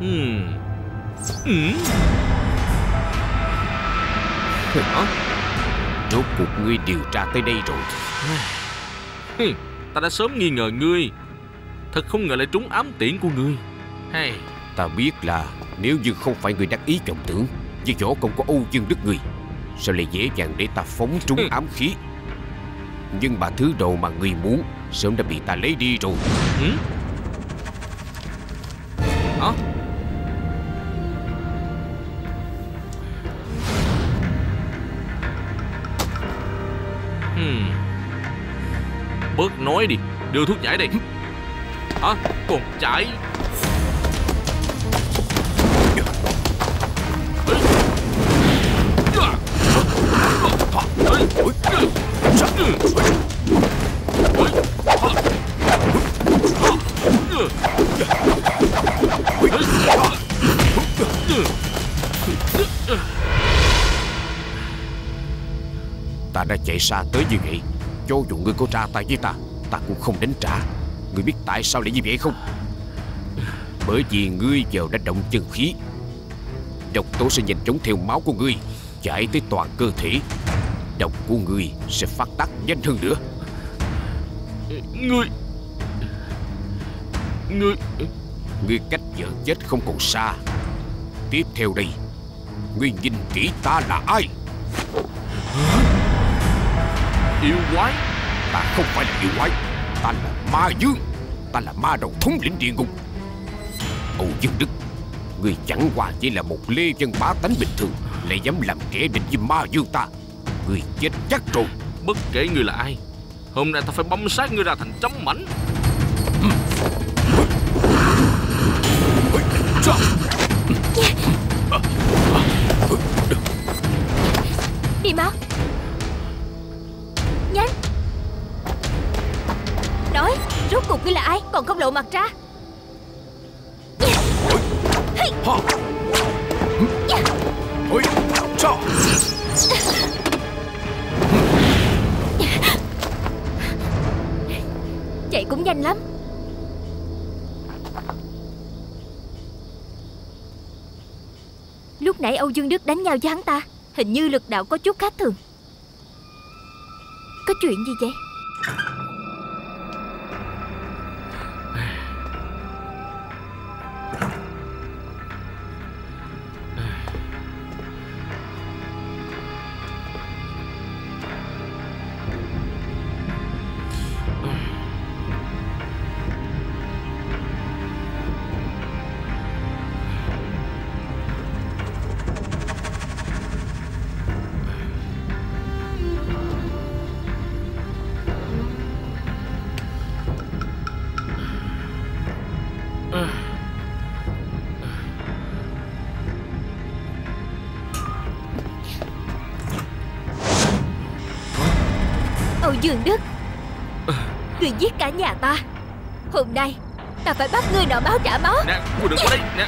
Rốt cuộc ngươi điều tra tới đây rồi. Ta đã sớm nghi ngờ ngươi. Thật không ngờ lại trúng ám tiễn của ngươi. Ta biết là nếu như không phải người đắc ý vọng tưởng với võ công của Âu Dương Đức ngươi, sao lại dễ dàng để ta phóng trúng ám khí. Nhưng mà thứ đồ mà ngươi muốn sớm đã bị ta lấy đi rồi. Hả? Bớt nói đi, đưa thuốc giải đây. Hả? Còn chạy. Ta đã chạy xa tới như vậy, cho dù ngươi có ra tay với ta, ta cũng không đánh trả. Ngươi biết tại sao lại như vậy không? Bởi vì ngươi giờ đã động chân khí, độc tố sẽ nhanh chóng theo máu của ngươi chạy tới toàn cơ thể. Độc của ngươi sẽ phát tác nhanh hơn nữa. Ngươi cách giờ chết không còn xa. Tiếp theo đây, ngươi nhìn kỹ ta là ai. Yêu quái? Ta không phải là yêu quái. Ta là ma dương. Ta là ma đầu thống lĩnh địa ngục. Âu Dương Đức, ngươi chẳng qua chỉ là một lê dân bá tánh bình thường, lại dám làm kẻ địch với ma dương ta. Ngươi chết chắc rồi. Bất kể ngươi là ai, hôm nay ta phải băm xác ngươi ra thành trăm mảnh. Đi mau, nhanh. Nói, rốt cuộc ngươi là ai, còn không lộ mặt ra. Chạy cũng nhanh lắm. Lúc nãy Âu Dương Đức đánh nhau với hắn ta, hình như lực đạo có chút khác thường. Có chuyện gì vậy? Âu Dương Đức, ngươi giết cả nhà ta. Hôm nay ta phải bắt ngươi nợ máu trả máu. Nè, cô đừng có đây nè.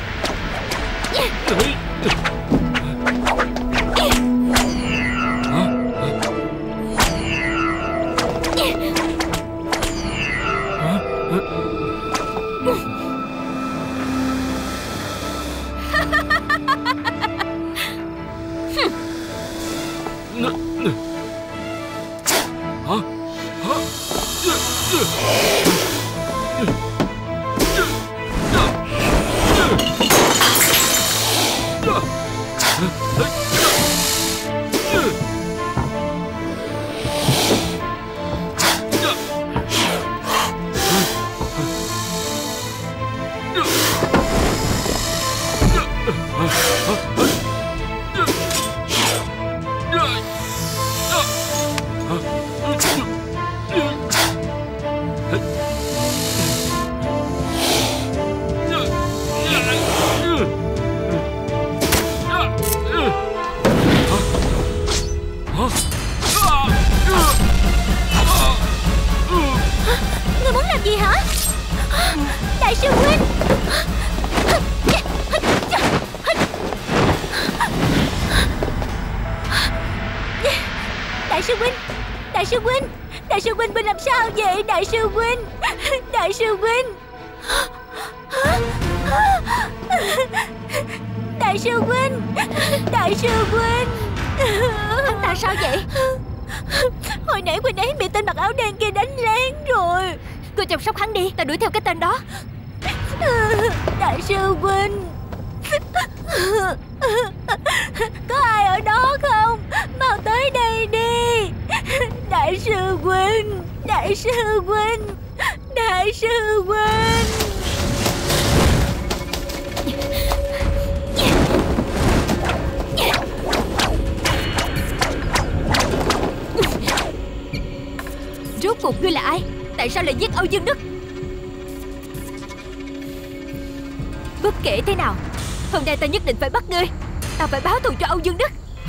Ngươi muốn làm gì hả? Đại sư huynh, đại sư huynh, đại sư huynh, đại sư huynh, huynh làm sao vậy? Đại sư huynh, đại sư huynh. Đại sư huynh, đại sư huynh. Hắn ta sao vậy? Hồi nãy huynh ấy bị tên mặc áo đen kia đánh lén rồi. Cô chăm sóc hắn đi, ta đuổi theo cái tên đó. Đại sư huynh, có ai ở đó không? Mau tới đây đi. Đại sư huynh, đại sư huynh, đại sư huynh. Rốt cuộc ngươi là ai? Tại sao lại giết Âu Dương Đức? Bất kể thế nào, hôm nay ta nhất định phải bắt ngươi. Ta phải báo thù cho Âu Dương Đức.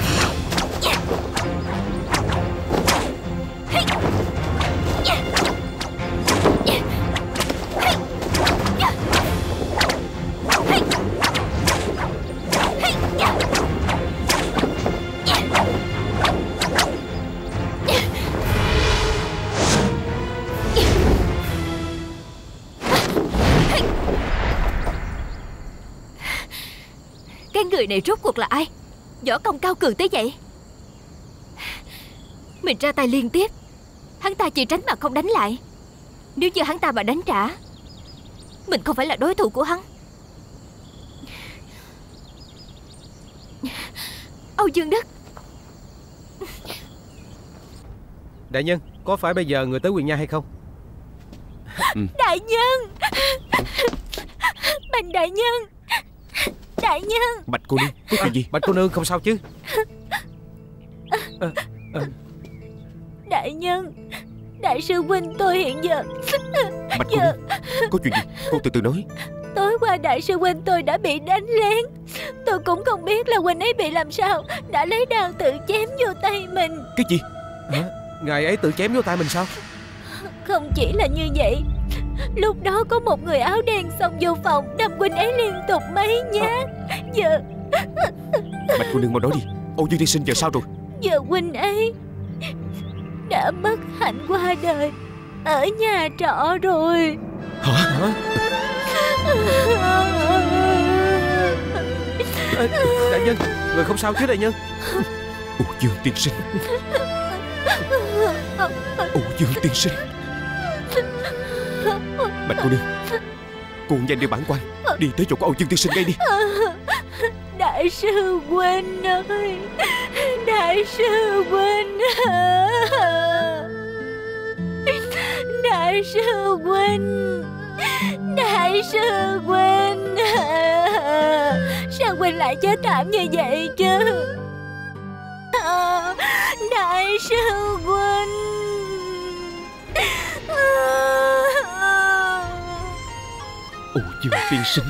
Cái người này rốt cuộc là ai? Võ công cao cường tới vậy. Mình ra tay liên tiếp, hắn ta chỉ tránh mà không đánh lại. Nếu như hắn ta mà đánh trả, mình không phải là đối thủ của hắn. Âu Dương Đức. Đại nhân, có phải bây giờ người tới Quyền Nha hay không? Đại nhân, Bành đại nhân, đại nhân. Bạch cô nương, có chuyện gì? Bạch cô nương không sao chứ? Đại nhân, đại sư huynh tôi hiện giờ. Bạch cô nương, có chuyện gì? Cô từ từ nói. Tối qua đại sư huynh tôi đã bị đánh lén. Tôi cũng không biết là huynh ấy bị làm sao, đã lấy đao tự chém vô tay mình. Cái gì? Hả? Ngài ấy tự chém vô tay mình sao? Không chỉ là như vậy, lúc đó có một người áo đen xông vô phòng, đâm huynh ấy liên tục mấy nhát. Giờ Bạch cô nương mau nói đi, Âu Dương tiên sinh giờ sao rồi? giờ huynh ấy đã bất hạnh qua đời ở nhà trọ rồi. Hả? Đại nhân, người không sao chứ đại nhân? Âu Dương tiên sinh, Âu Dương tiên sinh. Bạch cô nương, cô nhanh đi bản quan, đi tới chỗ của Âu Dương tiên sinh ngay đi. Đại sư huynh ơi, đại sư huynh, đại sư huynh, đại sư huynh. Sao huynh lại chết thảm như vậy chứ? Đại sư huynh. Âu Dương tiên sinh.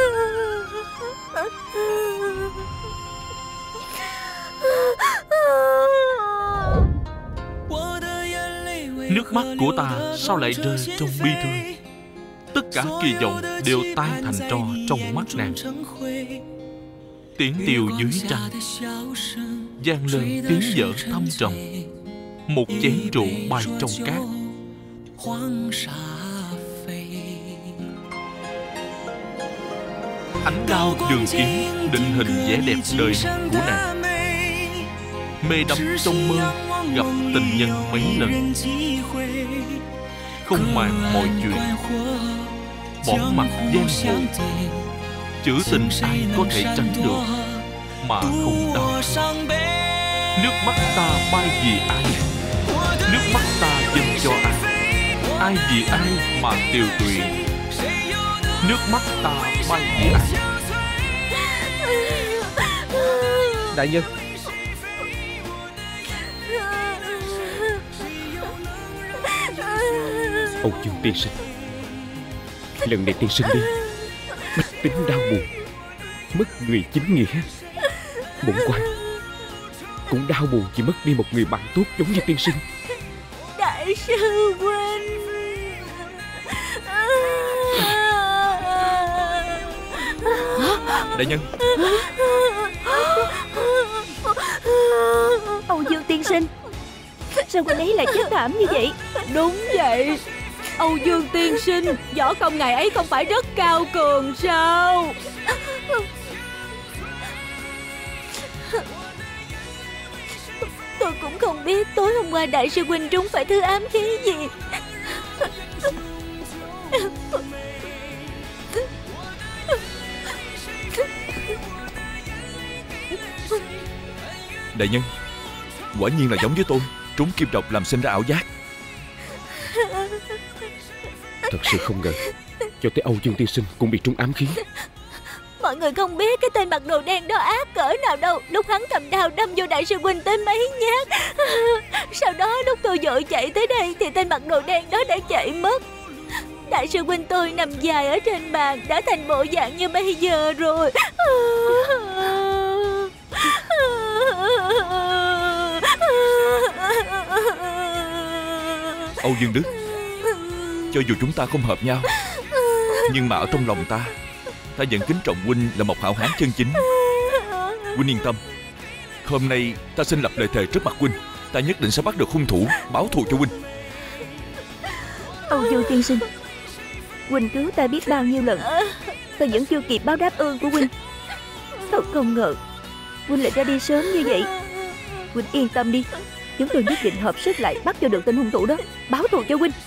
Nước mắt của ta sao lại rơi trong bi thương? Tất cả kỳ vọng đều tan thành tro trong mắt nàng. Tiếng tiều dưới trăng vang lên tiếng giỡn thâm trầm. Một chén rượu bay trong cát. Ánh đao đường kiếm định hình vẻ đẹp đời của nàng. Mê đắm trong mơ gặp tình nhân mấy lần, không màng mọi chuyện, bỏ mặt giang hồ. Chữ tình ai có thể tránh được mà không đau. Nước mắt ta bay vì ai? Nước mắt ta dâng cho ai? Ai vì ai mà tiều tụy? Nước mắt ta bay vì ai? Đại nhân, Âu Dương tiên sinh, lần này tiên sinh đi, bách tính đau buồn, mất người chính nghĩa. Bổn quan cũng đau buồn vì mất đi một người bạn tốt giống như tiên sinh. Đại sư huynh. đại nhân. Âu Dương tiên sinh, sao huynh ấy lại chết thảm như vậy? Đúng vậy, Âu Dương tiên sinh, võ công ngài ấy không phải rất cao cường sao? Tôi cũng không biết tối hôm qua đại sư huynh trúng phải thứ ám khí gì. Đại nhân, quả nhiên là giống với tôi, trúng kim độc làm sinh ra ảo giác. Thật sự không ngờ cho tới Âu Dương tiên sinh cũng bị trúng ám khí. Mọi người không biết cái tên mặc đồ đen đó ác cỡ nào đâu. Lúc hắn cầm đao đâm vô đại sư huynh tới mấy nhát. Sau đó lúc tôi vội chạy tới đây thì tên mặc đồ đen đó đã chạy mất. Đại sư huynh tôi nằm dài ở trên bàn, đã thành bộ dạng như bây giờ rồi. Âu Dương Đức, cho dù chúng ta không hợp nhau, nhưng mà ở trong lòng ta vẫn kính trọng huynh là một hảo hán chân chính. Huynh yên tâm, hôm nay ta xin lập lời thề trước mặt huynh, ta nhất định sẽ bắt được hung thủ, báo thù cho huynh. Âu Dương tiên sinh, huynh cứu ta biết bao nhiêu lần, ta vẫn chưa kịp báo đáp ơn của huynh. Thật không ngờ huynh lại ra đi sớm như vậy. Huynh yên tâm đi, chúng tôi nhất định hợp sức lại bắt cho được tên hung thủ đó, báo thù cho huynh.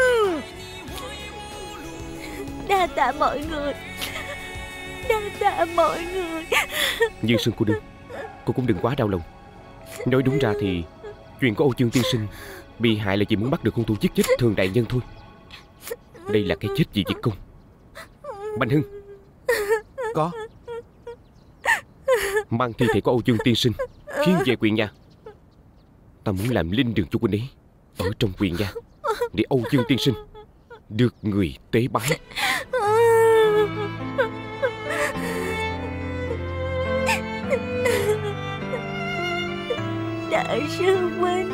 Đa tạ mọi người, đa tạ mọi người. Như Sương cô đương, cô cũng đừng quá đau lòng. Nói đúng ra thì chuyện của Âu Dương tiên sinh bị hại là chỉ muốn bắt được hung thủ giết chết Thường đại nhân thôi. Đây là cái chết vì việc công. Bành Hưng, Có. mang thi thể của Âu Dương tiên sinh khiêng về huyện nhà. Ta muốn làm linh đường cho huynh ấy ở trong huyện nhà, để Âu Dương tiên sinh được người tế bái. Đại sư huynh.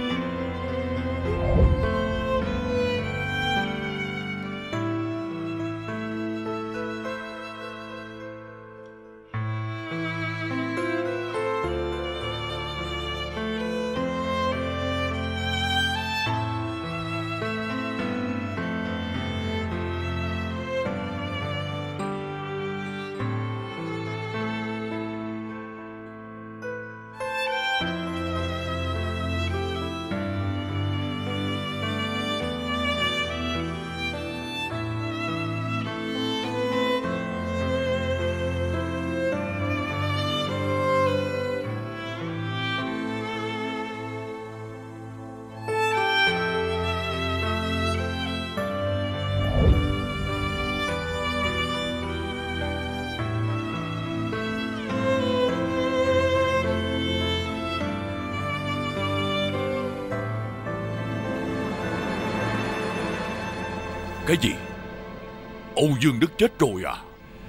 Cái gì? Âu Dương Đức chết rồi à?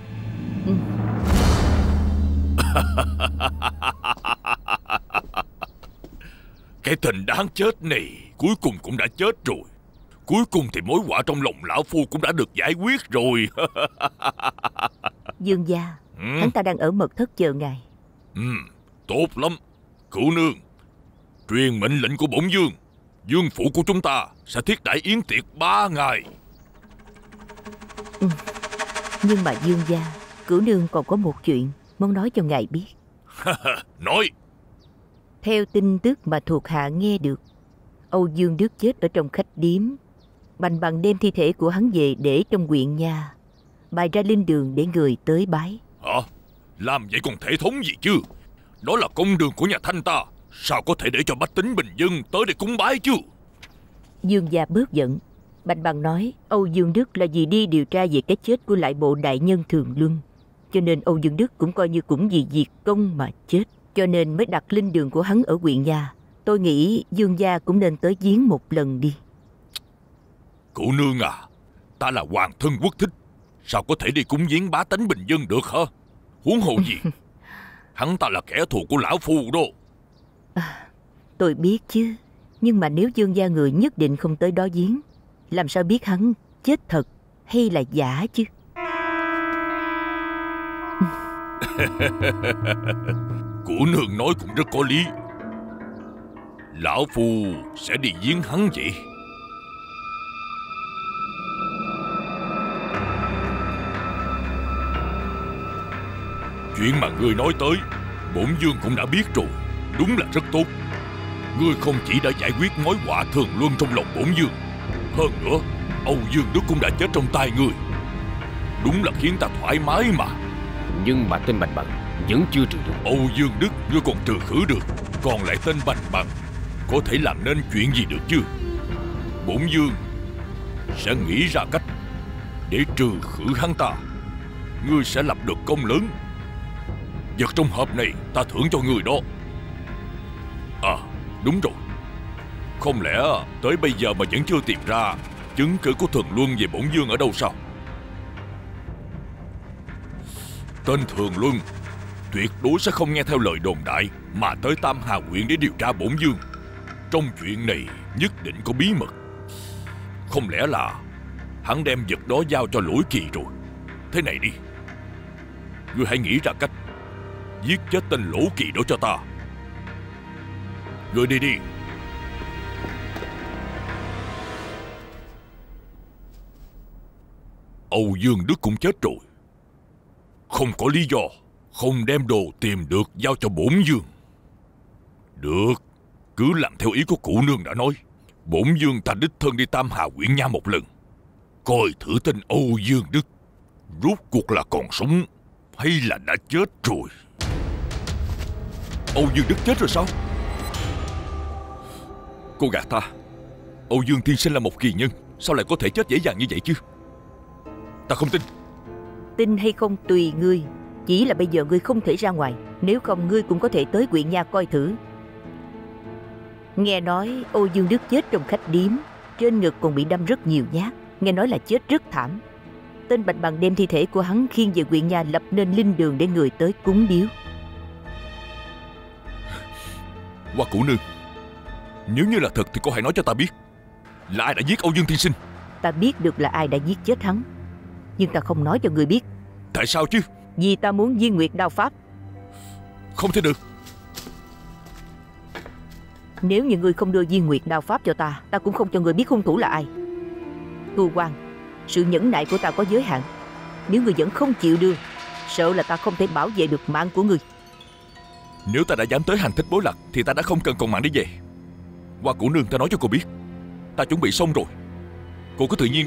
Cái tên đáng chết này cuối cùng cũng đã chết rồi. Cuối cùng thì mối họa trong lòng lão phu cũng đã được giải quyết rồi. Dương gia, hắn ta đang ở mật thất chờ ngài. Tốt lắm. Cửu nương, truyền mệnh lệnh của bổn vương. Dương phủ của chúng ta sẽ thiết đãi yến tiệc 3 ngày. Nhưng mà Dương gia, Cửu nương còn có một chuyện muốn nói cho ngài biết. Nói. Theo tin tức mà thuộc hạ nghe được, Âu Dương Đức chết ở trong khách điếm. Bành Bằng đem thi thể của hắn về để trong huyện nhà, bày ra linh đường để người tới bái. Hả? Làm vậy còn thể thống gì chứ? Đó là công đường của nhà Thanh ta, sao có thể để cho bách tính bình dân tới để cúng bái chứ? Dương gia bớt giận. Bành Bằng nói Âu Dương Đức là vì đi điều tra về cái chết của lại bộ đại nhân Thường Luân, cho nên Âu Dương Đức cũng coi như cũng vì việc công mà chết, cho nên mới đặt linh đường của hắn ở huyện nhà. Tôi nghĩ Dương gia cũng nên tới viếng một lần đi. Cụ nương à, ta là hoàng thân quốc thích, sao có thể đi cúng viếng bá tánh bình dân được hả? Huống hồ gì hắn ta là kẻ thù của lão phu đó. Tôi biết chứ, nhưng mà nếu Dương gia người nhất định không tới đó viếng, làm sao biết hắn chết thật hay là giả chứ? Cụ nương nói cũng rất có lý. Lão phu sẽ đi viếng hắn vậy. Chuyện mà ngươi nói tới Bổn vương cũng đã biết rồi. Đúng là rất tốt. Ngươi không chỉ đã giải quyết mối họa thường luân trong lòng bổn vương, hơn nữa Âu Dương Đức cũng đã chết trong tay ngươi. Đúng là khiến ta thoải mái mà. Nhưng mà tên Bành Bằng vẫn chưa trừ được. Âu Dương Đức ngươi còn trừ khử được, còn lại tên Bành Bằng có thể làm nên chuyện gì được chứ? Bổn vương sẽ nghĩ ra cách để trừ khử hắn ta. Ngươi sẽ lập được công lớn. Vật trong hộp này ta thưởng cho ngươi đó. À đúng rồi, không lẽ tới bây giờ mà vẫn chưa tìm ra chứng cứ của Thường Luân về bổn vương ở đâu sao? Tên Thường Luân tuyệt đối sẽ không nghe theo lời đồn đại mà tới Tam Hà huyện để điều tra bổn vương. Trong chuyện này nhất định có bí mật. Không lẽ là hắn đem vật đó giao cho Lỗi Kỳ rồi? Thế này đi, ngươi hãy nghĩ ra cách giết chết tên Lỗ Kỳ đó cho ta. Ngươi đi đi. Âu Dương Đức cũng chết rồi, không có lý do không đem đồ tìm được giao cho bổn vương. Được, cứ làm theo ý của cụ nương đã nói. Bổn vương ta đích thân đi Tam Hà huyện nha một lần, coi thử tên Âu Dương Đức rốt cuộc là còn sống hay là đã chết rồi. Âu Dương Đức chết rồi sao? Cô gạt ta. Âu Dương tiên sinh là một kỳ nhân, sao lại có thể chết dễ dàng như vậy chứ? Ta không tin. Tin hay không tùy ngươi. Chỉ là bây giờ ngươi không thể ra ngoài, nếu không ngươi cũng có thể tới huyện nha coi thử. Nghe nói Âu Dương Đức chết trong khách điếm, trên ngực còn bị đâm rất nhiều nhát, nghe nói là chết rất thảm. Tên Bạch Bằng đem thi thể của hắn khiêng về huyện nha, lập nên linh đường để người tới cúng biếu. Hoa Cụ nương, nếu như là thật thì cô hãy nói cho ta biết, là ai đã giết Âu Dương tiên sinh? Ta biết được là ai đã giết chết hắn, nhưng ta không nói cho ngươi biết. Tại sao chứ? Vì ta muốn Diên Nguyệt đao pháp. Không thể được. Nếu như ngươi không đưa Diên Nguyệt đao pháp cho ta, ta cũng không cho ngươi biết hung thủ là ai. Cưu Quan, sự nhẫn nại của ta có giới hạn. Nếu ngươi vẫn không chịu đưa, sợ là ta không thể bảo vệ được mạng của ngươi. Nếu ta đã dám tới hành thích Bối Lạc thì ta đã không cần còn mạng để về. Hoa Cụ nương, ta nói cho cô biết, ta chuẩn bị xong rồi. Cô cứ tự nhiên đi.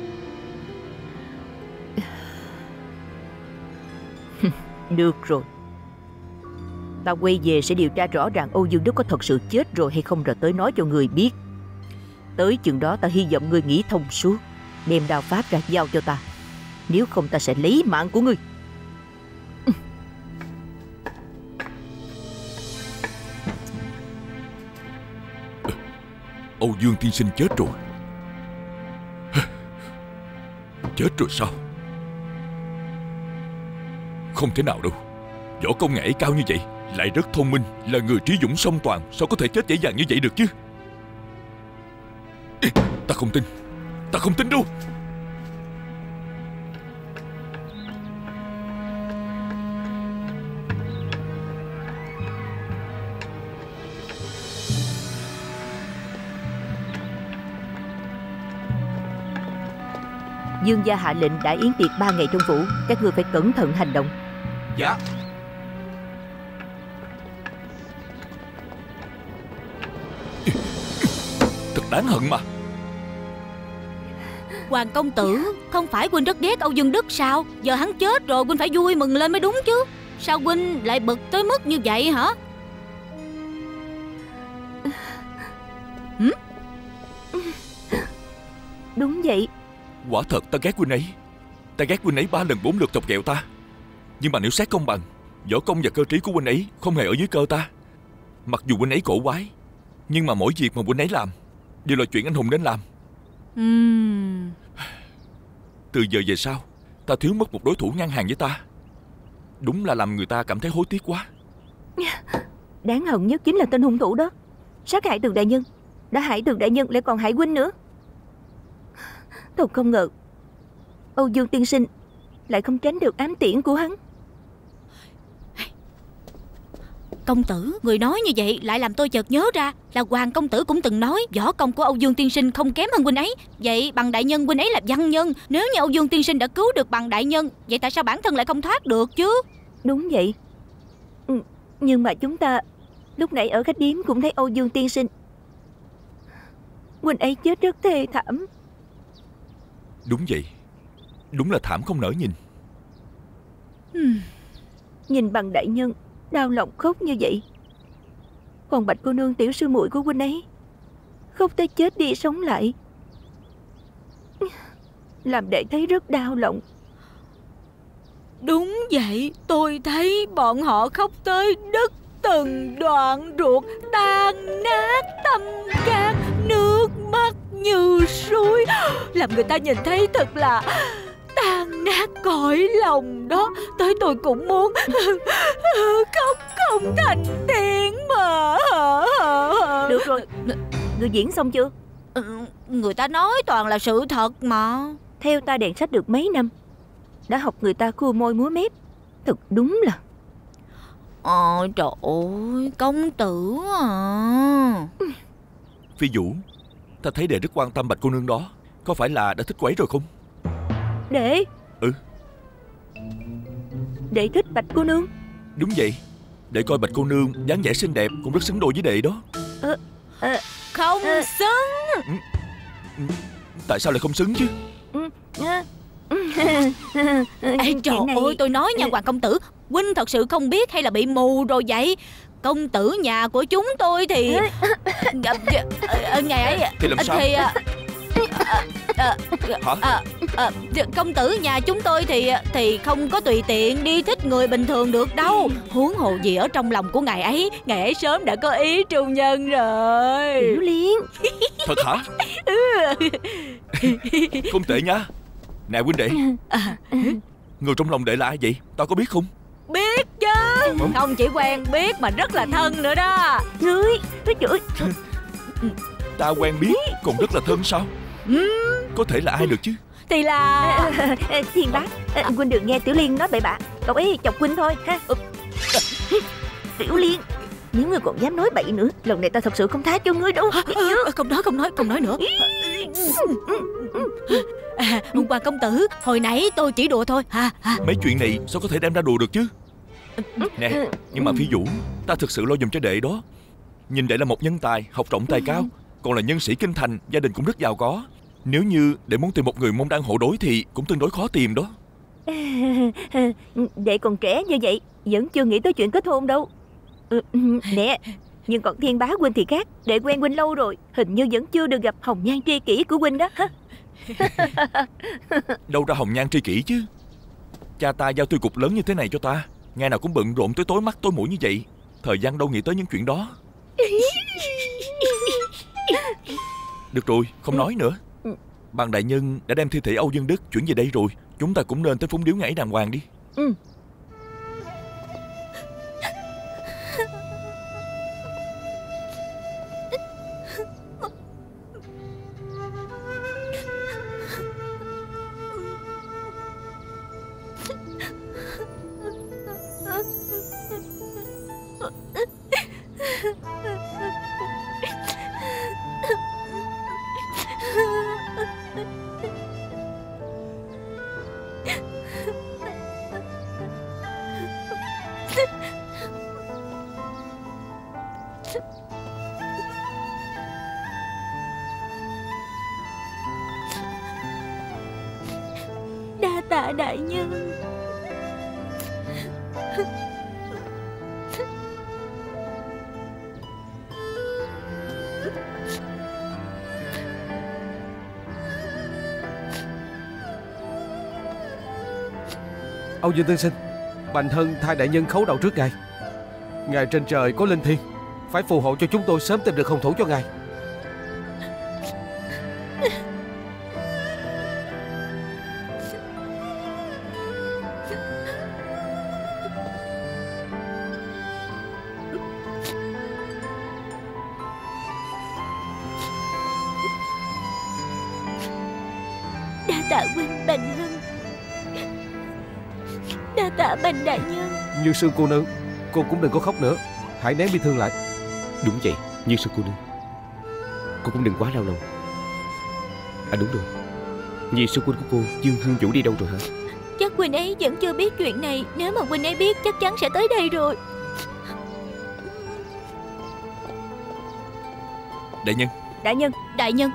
Được rồi, ta quay về sẽ điều tra rõ ràng Âu Dương Đức có thật sự chết rồi hay không, rồi tới nói cho người biết. Tới chừng đó ta hy vọng ngươi nghĩ thông suốt, đem đao pháp ra giao cho ta. Nếu không ta sẽ lấy mạng của ngươi. Âu Dương tiên sinh chết rồi. Chết rồi sao? Không thể nào đâu. Võ công ngài ấy cao như vậy, lại rất thông minh, là người trí dũng song toàn, sao có thể chết dễ dàng như vậy được chứ? Ta không tin. Ta không tin đâu. Dương gia hạ lệnh đại yến tiệc 3 ngày trong phủ, các ngươi phải cẩn thận hành động. Dạ. Thật đáng hận mà. Hoàng công tử, không phải huynh rất ghét Âu Dương Đức sao? Giờ hắn chết rồi, huynh phải vui mừng lên mới đúng chứ. Sao huynh lại bực tới mức như vậy hả? Đúng vậy. Quả thật ta ghét huynh ấy. Ta ghét huynh ấy 3 lần 4 lượt chọc ghẹo ta. Nhưng mà nếu xét công bằng, võ công và cơ trí của huynh ấy không hề ở dưới cơ ta. Mặc dù huynh ấy cổ quái, nhưng mà mỗi việc mà huynh ấy làm đều là chuyện anh hùng nên làm. Từ giờ về sau, ta thiếu mất một đối thủ ngang hàng với ta. Đúng là làm người ta cảm thấy hối tiếc quá. Đáng hận nhất chính là tên hung thủ đó, sát hại Tường đại nhân. Đã hại Tường đại nhân lại còn hại huynh nữa. Thật không ngờ Âu Dương tiên sinh lại không tránh được ám tiễn của hắn. Công tử, người nói như vậy lại làm tôi chợt nhớ ra là Hoàng công tử cũng từng nói võ công của Âu Dương tiên sinh không kém hơn huynh ấy. Vậy Bằng đại nhân huynh ấy là văn nhân, nếu như Âu Dương tiên sinh đã cứu được Bằng đại nhân, vậy tại sao bản thân lại không thoát được chứ? Đúng vậy. Nhưng mà chúng ta lúc nãy ở khách điếm cũng thấy Âu Dương tiên sinh. Huynh ấy chết rất thê thảm. Đúng vậy, đúng là thảm không nỡ nhìn. Nhìn Bằng đại nhân đau lòng khóc như vậy, còn Bạch cô nương tiểu sư muội của huynh ấy khóc tới chết đi sống lại, làm đệ thấy rất đau lòng. Đúng vậy, tôi thấy bọn họ khóc tới đứt từng đoạn ruột, tan nát tâm can, nước mắt như suối, làm người ta nhìn thấy thật là tan nát cõi lòng đó. Tới tôi cũng muốn khóc không thành tiếng mà. Được rồi, người diễn xong chưa? Người ta nói toàn là sự thật mà. Theo ta đèn sách được mấy năm, đã học người ta khua môi múa mép. Thật đúng là Trời ơi, công tử à. Phi Vũ, ta thấy đệ rất quan tâm Bạch cô nương đó. Có phải là đã thích cô ấy rồi không? Đệ? Ừ. Đệ thích Bạch cô nương? Đúng vậy. Đệ coi Bạch cô nương dáng vẻ xinh đẹp, cũng rất xứng đôi với đệ đó. Không xứng. Tại sao lại không xứng chứ? Ê, trời ơi, tôi nói nha Hoàng công tử, huynh thật sự không biết hay là bị mù rồi vậy? Công tử nhà của chúng tôi thì ngày ấy thì làm sao? Công tử nhà chúng tôi thì không có tùy tiện đi thích người bình thường được đâu. Huống hồ gì ở trong lòng của ngài ấy sớm đã có ý trung nhân rồi. Tiểu Liên. Thật hả? Không tệ nha. Nè huynh đệ, người trong lòng đệ là ai vậy? Tao có biết không? Biết chứ. Không chỉ quen biết mà rất là thân nữa đó. Ngươi, trời. Ta quen biết còn rất là thân sao? Có thể là ai được chứ? Thì là Thiên bá, huynh đừng nghe Tiểu Liên nói bậy bạ. Cậu ấy chọc huynh thôi ha. Tiểu Liên, nếu ngươi còn dám nói bậy nữa, lần này ta thật sự không tha cho ngươi đâu. Không nói nữa. Hoàng công tử, hồi nãy tôi chỉ đùa thôi ha. Mấy chuyện này sao có thể đem ra đùa được chứ? Nè, nhưng mà Phi Vũ, ta thực sự lo giùm cho đệ đó. Nhìn đệ là một nhân tài, học rộng tài cao, còn là nhân sĩ kinh thành, gia đình cũng rất giàu có. Nếu như đệ muốn tìm một người môn đăng hộ đối thì cũng tương đối khó tìm đó. Đệ còn trẻ như vậy, vẫn chưa nghĩ tới chuyện kết hôn đâu. Nè, nhưng còn Thiên bá huynh thì khác. Đệ quen huynh lâu rồi, hình như vẫn chưa được gặp hồng nhan tri kỷ của huynh đó ha. Đâu ra hồng nhan tri kỷ chứ. Cha ta giao tư cục lớn như thế này cho ta, ngày nào cũng bận rộn tới tối mắt tối mũi như vậy, thời gian đâu nghĩ tới những chuyện đó. Được rồi, không nói nữa. Bằng đại nhân đã đem thi thể Âu Dương Đức chuyển về đây rồi, chúng ta cũng nên tới phúng điếu ngải đàng hoàng đi. Đa tạ đại nhân. Âu Dương tiên sinh, Bành Hân thay đại nhân khấu đầu trước ngài. Ngài trên trời có linh thiêng, phải phù hộ cho chúng tôi sớm tìm được hung thủ cho ngài. Đa tạ huynh Bành Hân. Đa tạ Bành đại nhân. Như Sương cô nương, cô cũng đừng có khóc nữa, hãy nén bi thương lại. Đúng vậy, Như Sương cô nương, cô cũng đừng quá đau lòng. À đúng rồi, Nhi sư huynh của cô Dương Hương Vũ đi đâu rồi hả? Chắc huynh ấy vẫn chưa biết chuyện này. Nếu mà huynh ấy biết chắc chắn sẽ tới đây rồi. Đại nhân. Đại nhân. Đại nhân.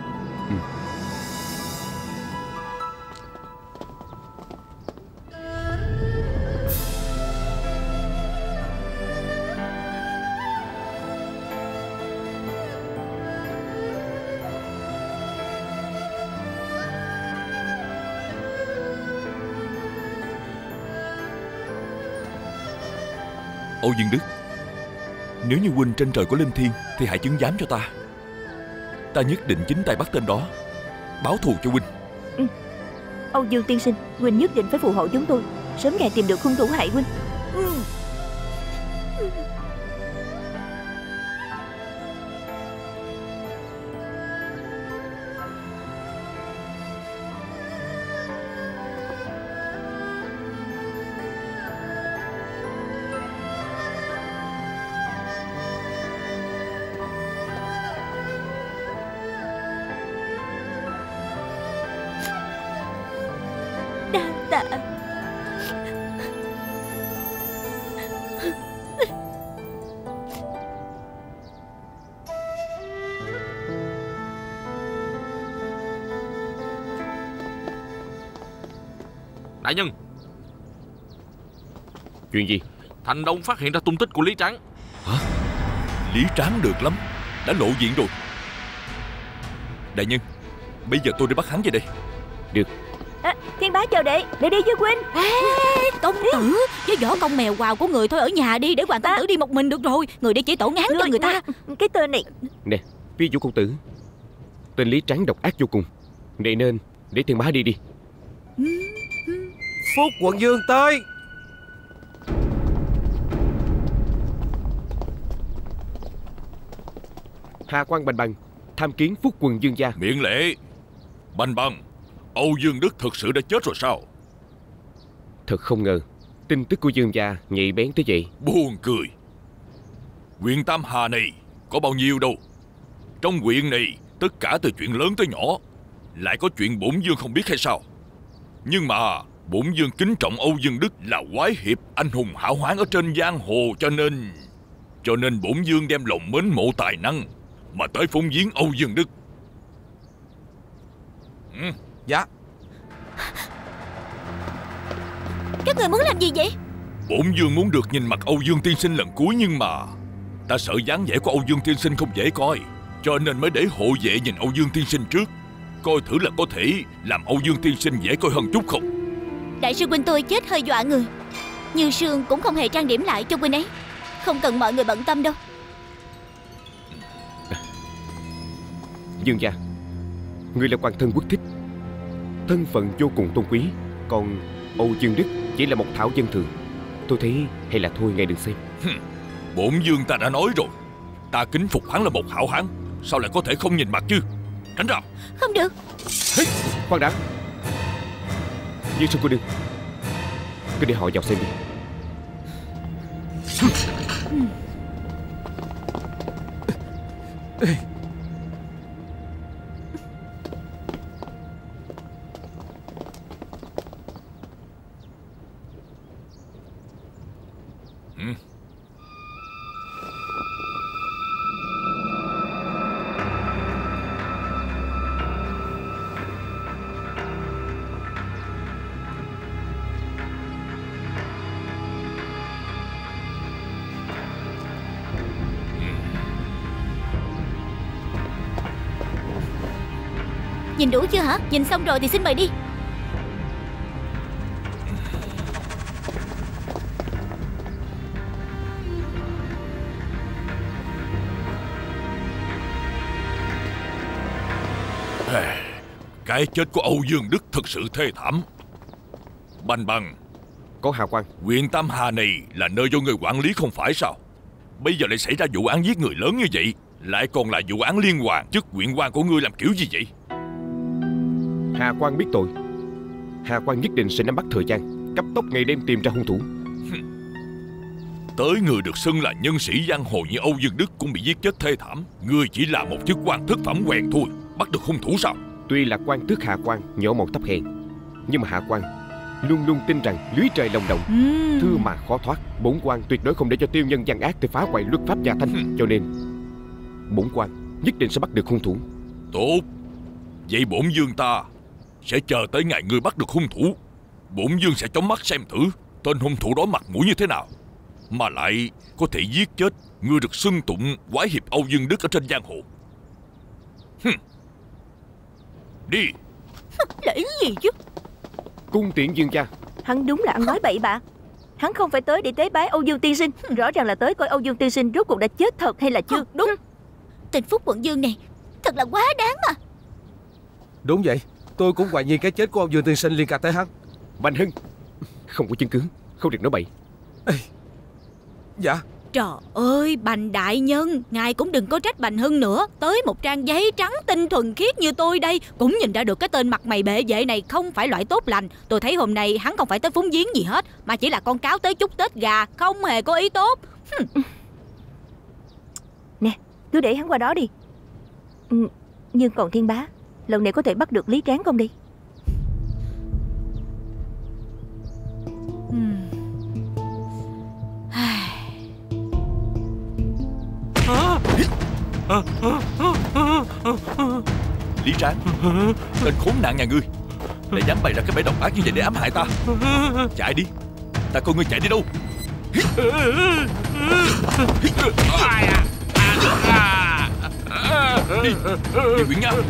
Âu Dương Đức, nếu như huynh trên trời có linh thiêng thì hãy chứng giám cho ta. Ta nhất định chính tay bắt tên đó, báo thù cho huynh. Âu Dương tiên sinh, huynh nhất định phải phù hộ chúng tôi, sớm ngày tìm được hung thủ hại huynh. Đa tạ. Đại nhân, chuyện gì? Thành Đông phát hiện ra tung tích của Lý Tráng. Hả? Lý Tráng được lắm, đã lộ diện rồi. Đại nhân, bây giờ tôi đi bắt hắn về đây. Được. Thiên bá chờ đệ đi với huynh. Công tử, với võ công mèo quào của người thôi ở nhà đi, để Hoàng công tử đi một mình được rồi. Người để chỉ tổ ngán cho người ta. Cái tên này. Nè, ví dụ công tử, tên Lý Tráng độc ác vô cùng, vậy nên để Thiên bá đi đi. Phúc quận vương tới. Hà Quang Bành Bằng tham kiến Phúc quận vương gia. Miễn lễ. Bành Bằng, Âu Dương Đức thực sự đã chết rồi sao? Thật không ngờ tin tức của vương gia nhạy bén tới vậy. Buồn cười. Huyện Tam Hà này có bao nhiêu đâu. Trong huyện này tất cả từ chuyện lớn tới nhỏ, lại có chuyện bổn vương không biết hay sao? Nhưng mà bổn vương kính trọng Âu Dương Đức là quái hiệp anh hùng hảo hán ở trên giang hồ, cho nên bổn vương đem lòng mến mộ tài năng mà tới phúng viếng Âu Dương Đức. Dạ. Các người muốn làm gì vậy? Bổn vương muốn được nhìn mặt Âu Dương tiên sinh lần cuối, nhưng mà ta sợ dáng vẻ của Âu Dương tiên sinh không dễ coi, cho nên mới để hộ vệ nhìn Âu Dương tiên sinh trước, coi thử là có thể làm Âu Dương tiên sinh dễ coi hơn chút không. Đại sư huynh tôi chết hơi dọa người, Như Sương cũng không hề trang điểm lại cho huynh ấy. Không cần mọi người bận tâm đâu. Dương gia, người là hoàng thân quốc thích, thân phận vô cùng tôn quý, còn Âu Dương Đức chỉ là một thảo dân thường. Tôi thấy hay là thôi ngay đừng xem. Bổn vương ta đã nói rồi, ta kính phục hắn là một hảo hán, sao lại có thể không nhìn mặt chứ? Tránh ra. Không được. Khoan đã, Như Sương cô đương, cứ để họ vào xem đi. Nhìn đủ chưa hả? Nhìn xong rồi thì xin mời đi. Cái chết của Âu Dương Đức thật sự thê thảm. Bành Bằng, Có Hà Quang, huyện Tam Hà này là nơi do người quản lý không phải sao? Bây giờ lại xảy ra vụ án giết người lớn như vậy, lại còn là vụ án liên hoàn, chức huyện quan của ngươi làm kiểu gì vậy? Hà Quang biết tội, Hà Quang nhất định sẽ nắm bắt thời gian, cấp tốc ngày đêm tìm ra hung thủ. Tới người được xưng là nhân sĩ giang hồ như Âu Dương Đức cũng bị giết chết thê thảm, ngươi chỉ là một chức quan thất phẩm quèn thôi, bắt được hung thủ sao? Tuy là quan tước Hà Quang nhỏ một tấp hèn, nhưng mà Hà Quang luôn luôn tin rằng lưới trời lồng đồng, thư mà khó thoát. Bổn quan tuyệt đối không để cho tiêu nhân gian ác để phá hoại luật pháp gia thanh, cho nên bổn quan nhất định sẽ bắt được hung thủ. Tốt. Vậy bổn vương ta sẽ chờ tới ngày ngươi bắt được hung thủ. Bổn vương sẽ chóng mắt xem thử tên hung thủ đó mặt mũi như thế nào, mà lại có thể giết chết ngươi được xưng tụng quái hiệp Âu Dương Đức ở trên giang hồ. Đi. Lễ gì chứ? Cung tiễn dương gia. Hắn đúng là ăn nói bậy bạ. Hắn không phải tới để tế bái Âu Dương tiên sinh, rõ ràng là tới coi Âu Dương tiên sinh rốt cuộc đã chết thật hay là chưa. Đúng. Tên Phúc Quận Dương này thật là quá đáng mà. Đúng vậy, tôi cũng hoài nghi cái chết của Âu Dương tiên sinh liên quan tới hắn. Bành Hưng, không có chứng cứ, không được nói bậy. Dạ. Trời ơi, Bành đại nhân, ngài cũng đừng có trách Bành Hưng nữa. Tới một trang giấy trắng tinh thuần khiết như tôi đây cũng nhìn ra được cái tên mặt mày bệ vệ này không phải loại tốt lành. Tôi thấy hôm nay hắn không phải tới phúng viếng gì hết, mà chỉ là con cáo tới chúc Tết gà, không hề có ý tốt. Nè, cứ để hắn qua đó đi. Nhưng còn Thiên Bá, lần này có thể bắt được Lý Tráng không đi? Lý Tráng, tên khốn nạn nhà ngươi lại dám bày ra cái bẫy độc ác như vậy để ám hại ta. Chạy đi, ta coi ngươi chạy đi đâu. Đi, đi Nguyễn Nga.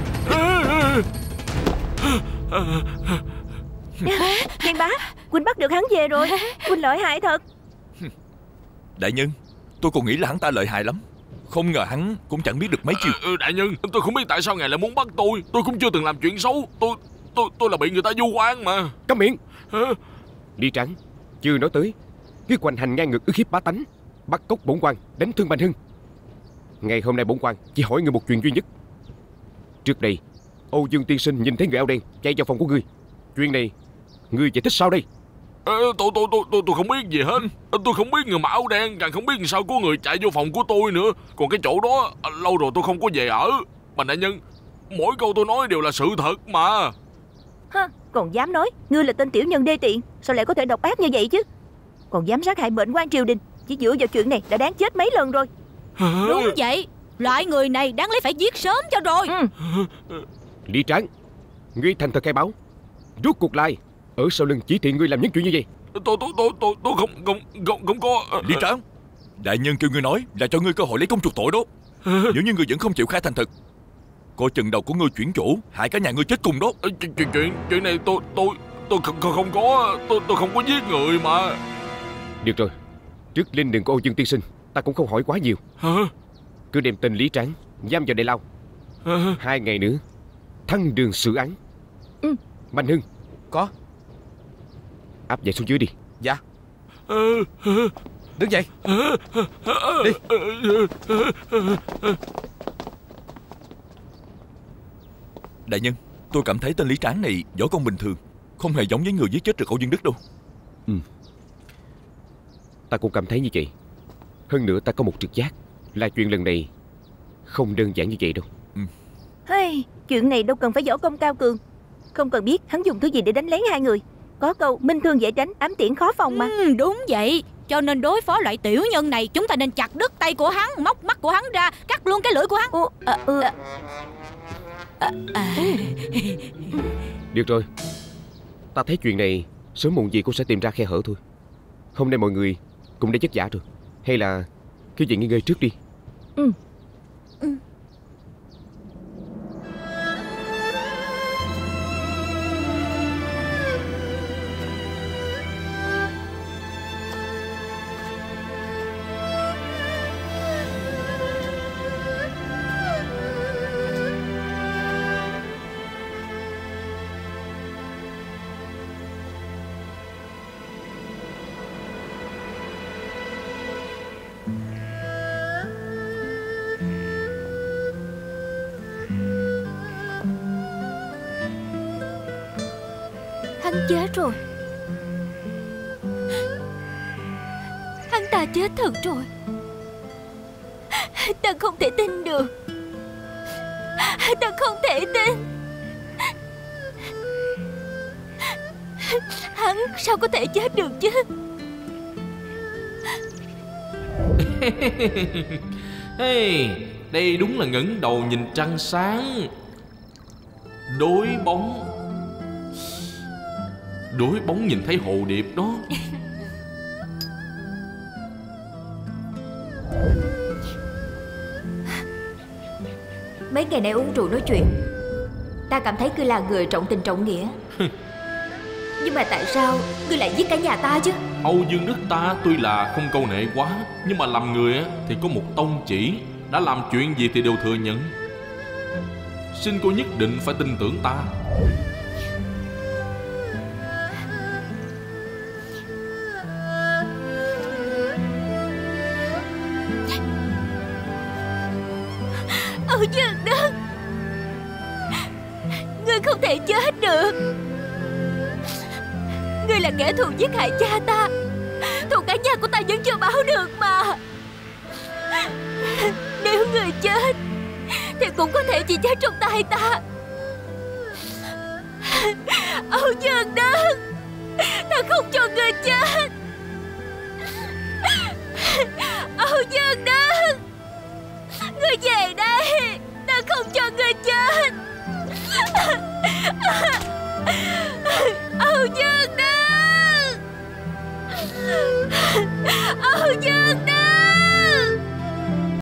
Thiên Bá, Huynh bắt được hắn về rồi. Huynh lợi hại thật. Đại nhân, tôi còn nghĩ là hắn ta lợi hại lắm, không ngờ hắn cũng chẳng biết được mấy chiêu. Đại nhân, tôi không biết tại sao ngài lại muốn bắt tôi. Tôi cũng chưa từng làm chuyện xấu. Tôi là bị người ta vu oan mà. Câm miệng. Lý Tráng, chưa nói tới cái hoành hành ngang ngược ức hiếp bá tánh, bắt cóc bổn quan, đánh thương Bành Hưng. Ngày hôm nay bổn quan chỉ hỏi ngươi một chuyện duy nhất. Trước đây Âu Dương tiên sinh nhìn thấy người áo đen chạy vào phòng của ngươi, chuyện này ngươi giải thích sao đây? Tôi không biết gì hết. Tôi không biết người mặc áo đen, càng không biết sao có người chạy vô phòng của tôi nữa. Còn cái chỗ đó lâu rồi tôi không có về ở. Bành đại nhân, mỗi câu tôi nói đều là sự thật mà. Còn dám nói ngươi là tên tiểu nhân đê tiện, sao lại có thể độc ác như vậy chứ? Còn dám sát hại mệnh quan triều đình, chỉ dựa vào chuyện này đã đáng chết mấy lần rồi. Đúng vậy, loại người này đáng lấy phải giết sớm cho rồi. Lý Tráng, ngươi thành thật khai báo, rốt cuộc lại ở sau lưng chỉ thị ngươi làm những chuyện như vậy? Tôi không có. Lý Tráng, đại nhân kêu ngươi nói là cho ngươi cơ hội lấy công chuộc tội đó. Nếu như ngươi vẫn không chịu khai thành thật, coi chừng đầu của ngươi chuyển chỗ, hại cả nhà ngươi chết cùng đó. Chuyện này tôi không có. Tôi không có giết người mà. Được rồi, trước linh đường của Âu Dương tiên sinh ta cũng không hỏi quá nhiều. Cứ đem tên Lý Tráng giam vào đại lao. 2 ngày nữa thăng đường xử án. Bành Hưng. Có. Áp giải xuống dưới đi. Dạ. Đứng dậy. Đi. Đại nhân, tôi cảm thấy tên Lý Tráng này võ công bình thường, không hề giống với người giết chết được Âu Dương Đức đâu. Ta cũng cảm thấy như vậy. Hơn nữa ta có một trực giác là chuyện lần này không đơn giản như vậy đâu. Chuyện này đâu cần phải võ công cao cường, không cần biết hắn dùng thứ gì để đánh lén hai người. Có câu minh thương dễ tránh, ám tiễn khó phòng mà. Đúng vậy, cho nên đối phó loại tiểu nhân này, chúng ta nên chặt đứt tay của hắn, móc mắt của hắn ra, cắt luôn cái lưỡi của hắn. Được rồi, ta thấy chuyện này sớm muộn gì cũng sẽ tìm ra khe hở thôi. Hôm nay mọi người cũng đã vất vả rồi, hay là cứ về nghỉ ngơi trước đi. Hắn chết rồi. Hắn ta chết thật rồi. Ta không thể tin được. Ta không thể tin. Hắn sao có thể chết được chứ? Đây đúng là ngẩng đầu nhìn trăng sáng. Đối bóng nhìn thấy hồ điệp đó. Mấy ngày nay uống rượu nói chuyện, ta cảm thấy ngươi là người trọng tình trọng nghĩa. Nhưng mà tại sao ngươi lại giết cả nhà ta chứ? Âu Dương Đức ta tuy là không câu nệ quá, nhưng mà làm người thì có một tông chỉ. Đã làm chuyện gì thì đều thừa nhận. Xin cô nhất định phải tin tưởng ta. Âu Dương Đức, ngươi không thể chết được. Ngươi là kẻ thù giết hại cha ta. Thù cả nhà của ta vẫn chưa báo được mà. Nếu ngươi chết thì cũng có thể chỉ chết trong tay ta. Âu Dương Đức, ta không cho ngươi chết. Âu Dương Đức, ngươi về đây.